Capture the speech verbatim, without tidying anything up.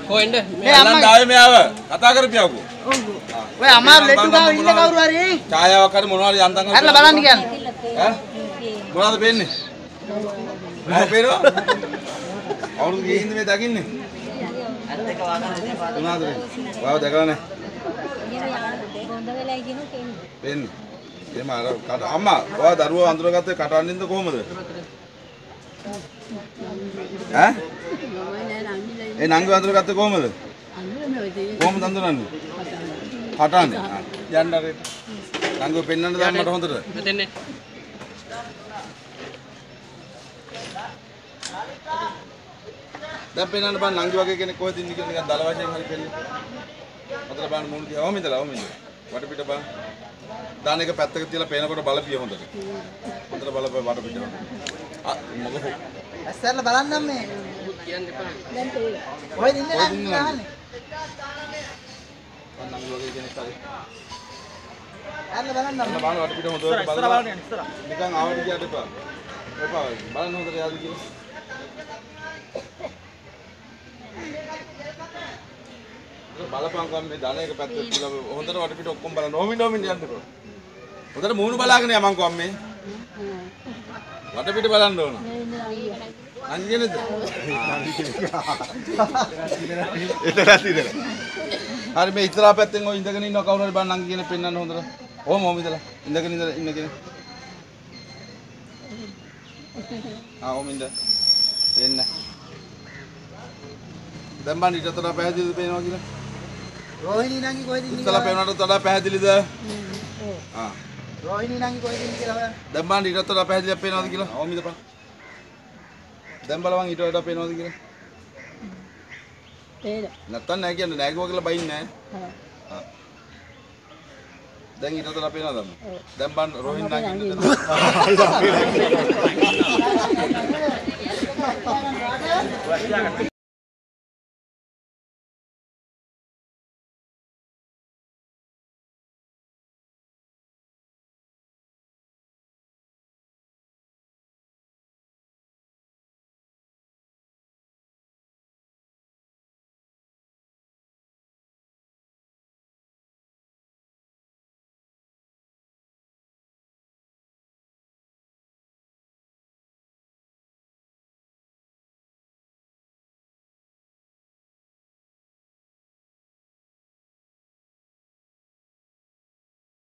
කොහෙන්ද? මේ අම්මා ආවේ මෙයාව කතා කරපියවකෝ. ඔව්. ඔය අමාරු ලෙඩු ගාව ඉන්න කවුරු හරි ඡායාවක් හරි මොනවා හරි යන්තම් හරිලා බලන්න කියන්නේ. ඈ මොනවද පේන්නේ? මොකද පේනවා? අවුරුදු කීයකින්ද මේ දකින්නේ? අත් දෙක වාගන මොනවද මේ? වාව දැකලා නැහැ. හොඳ වෙලයි කියනවා කියන්නේ. පේන්නේ. එහම අර කට අම්මා ඔයා දරුවා අඳුරගත්තේ කටවන්නින්ද කොහමද? ඈ? ඒ නංගි අඳුරගත්තේ කොහමද? කොහමද අඳුරන්නේ? කටවන්නේ. යන්න අර නංගිව පෙන්නන්න දාන්න මට හොඳට. මෙතෙන්නේ. දැන් පෙන්නන්න බෑ නංගි වගේ කෙනෙක් කොහෙද ඉන්නේ කියලා නිකන් දල වශයෙන් හරි පෙන්නේ. අතල බලන්න මූණ දිහා. ඔහොම ඉඳලා ඔහොම ඉඳලා. වටපිට බලන්න. දාන එක පැත්තක තියලා පේනකොට බලපිය හොඳට. හොඳට බලපෑ වටපිට. ආ මොකද? ඇස්සරලා බලන්නම් මේ. කියන්න එපා. දැන් තේ. කොහෙද ඉන්නේ නංගි අහන්නේ? නංගි වගේ කෙනෙක් හරි. ඇරලා බලන්නම්. අන්න බලන්න වටපිට හොඳට බලන්න. ඉස්සර බලන්න යන්න ඉස්සර. නිකන් ආවට ගියාට එපා. එපා බලන්න හොඳට යාද කියලා. බලපංකම් මේ ධන එක පැත්තට තියලා හොඳට වටපිට ඔක්කොම බලන්න. ඕමින් ඕමින් යන්නකෝ. හොඳට මූණ බලාගෙන යමන්කෝ අම්මේ. වටපිට බලන්න ඕන. නංගි කියනද? එතනත් ඉතල. හරි මේ ඉස්සරහා පැත්තෙන් ඔය ඉඳගෙන ඉන්නව කවුරු හරි බලන්න නංගි කියන පෙන්නන්න හොඳට. ඕම ඕම ඉඳලා. ඉඳගෙන ඉඳලා ඉන්න කෙනෙක්. ආ ඕම ඉඳ. එන්න. දැන් බලන්න ඊටතර පැහැදිලිද පේනවා කියලා? රෝහිණී නංගි කොහෙද ඉන්නේ? ඉස්සලා පේනවට වඩා පැහැදිලිද? ඔව්. ආ. රෝහිණී නංගි කොහෙද ඉන්නේ කියලා බලන්න. දැන් බලන්න ඊටත් වඩා පැහැදිලිව පේනවද කියලා? ඕම ඉඳපන්. දැන් බලවන් ඊට වඩා පේනවද කියලා? පේනවා. නැත්තම් නෑ කියන්නේ නෑ කිව්වා කියලා බයින්නේ නෑ. හා. ආ. දැන් ඊට වඩා පේනවද අම්ම? දැන් බලන්න රෝහිණී නංගි ඉන්න.